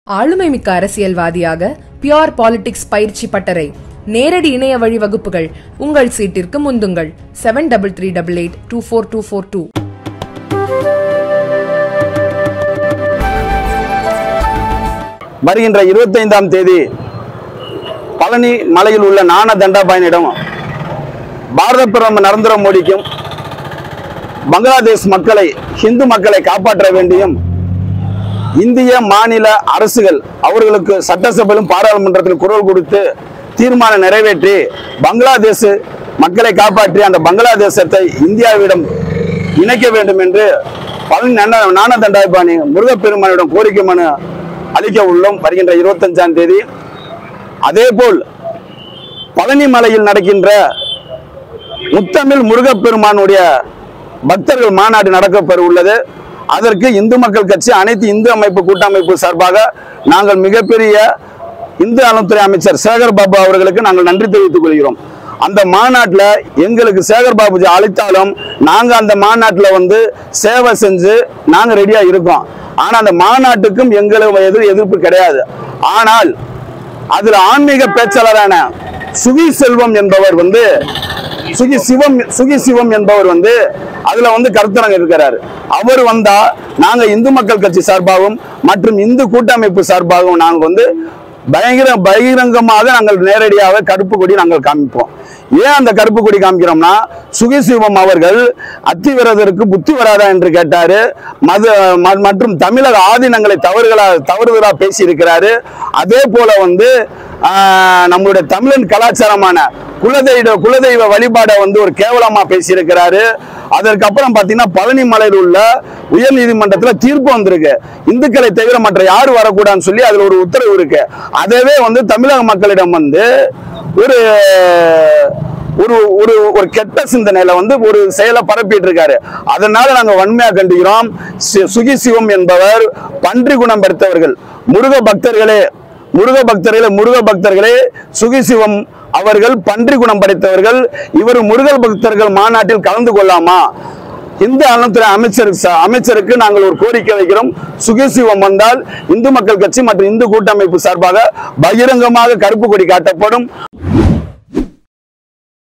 ஆளுமை மிக்க அரசியல்வாதியாக பியூர் பாலிடிக்ஸ் பயிற்சி பட்டறை, நேரடி இணைய வழி வகுப்புகள். உங்கள் சீட்டிற்கு முந்துங்கள். 7338824242. வருகின்ற 25ஆம் தேதி பழனி மலையில் உள்ள ஞான தண்டாபாயனிடம் பாரத பிரதமர் நரேந்திர மோடிக்கும் பங்களாதேஷ் மக்களை, இந்து மக்களை காப்பாற்ற வேண்டியும் இந்திய மாநில அரசுகள் அவர்களுக்கு சட்டசபையிலும் பாராளுமன்றத்தில் குரல் கொடுத்து தீர்மானம் நிறைவேற்றி பங்களாதேஷ் மக்களை காப்பாற்றி அந்த பங்களாதேசத்தை இந்தியாவிடம் இணைக்க வேண்டும் என்று பழனி ஞான தண்டாபாணி முருகப்பெருமானிடம் கோரிக்கை மனு அளிக்க உள்ளோம் வருகின்ற 25ஆம் தேதி. அதேபோல் பழனி மலையில் நடக்கின்ற முத்தமிழ் முருகப்பெருமானுடைய பக்தர்கள் மாநாடு நடக்கப்பெற உள்ளது. அதற்கு இந்து மக்கள் கட்சி, அனைத்து இந்து அமைப்பு கூட்டமைப்பு சார்பாக நாங்கள் மிகப்பெரிய இந்து நலத்துறை அமைச்சர் சேகர் பாபு அவர்களுக்கு நாங்கள் நன்றி தெரிவித்துக் கொள்கிறோம். அந்த மாநாட்டில் எங்களுக்கு சேகர் பாபுஜி அழைத்தாலும் நாங்கள் அந்த மாநாட்டில் சேவை செஞ்சு நாங்கள் ரெடியாக இருக்கோம். ஆனால் அந்த மாநாட்டுக்கும் எங்களுக்கு எதிர்ப்பு கிடையாது. ஆனால் அதில் ஆன்மீக பேச்சாளரான சுகி சிவம் என்பவர் அதுல கருத்தரங்க இருக்கிறார். அவர் வந்தா நாங்க இந்து மக்கள் கட்சி சார்பாகவும் மற்றும் இந்து கூட்டமைப்பு சார்பாகவும் நாங்க பகிரங்கமாக நாங்கள் நேரடியாக கருப்பு கொடி நாங்கள் காமிப்போம். ஏன் அந்த கருப்பு கொடி காமிக்கிறோம்னா, சுகிசிவம் அவர்கள் அத்திவிரதருக்கு புத்தி வராதா என்று கேட்டாரு. மற்றும் தமிழக ஆதீனங்களை தவறுதலா பேசி இருக்கிறாரு. அதே போல நம்முடைய தமிழன் கலாச்சாரமான குலதெய்வ வழிபாடை ஒரு கேவலமா பேசியிருக்கிறாரு. அதற்கப்புறம் பாத்தீங்கன்னா பழனி மலையில் உள்ள உயர் நீதிமன்றத்தில் தீர்ப்பு வந்திருக்கு. இந்துக்களை தவிர மற்ற யாரும் வரக்கூடாதுன்னு சொல்லி அதுல ஒரு உத்தரவு இருக்கு. அதவே தமிழக மக்களிடம் ஒரு கெட்ட சிந்தனையில ஒரு செயலை பரப்பிட்டு இருக்காரு. அதனால நாங்க வன்மையா கண்டிக்கிறோம். சுகி சிவம் என்பவர் பன்றி குணம் பெற்றவர்கள். முருக பக்தர்களே சுகிசிவம் அவர்கள் பன்றி குணம் படைத்தவர்கள். இவர் முருகல் பக்தர்கள் மாநாட்டில் கலந்து கொள்ளாமா? இந்து நலத்துறை அமைச்சருக்கு நாங்கள் ஒரு கோரிக்கை வைக்கிறோம். சுகிசிவம் வந்தால் இந்து மக்கள் கட்சி மற்றும் இந்து கூட்டமைப்பு சார்பாக பகிரங்கமாக கருப்பு கொடி காட்டப்படும்.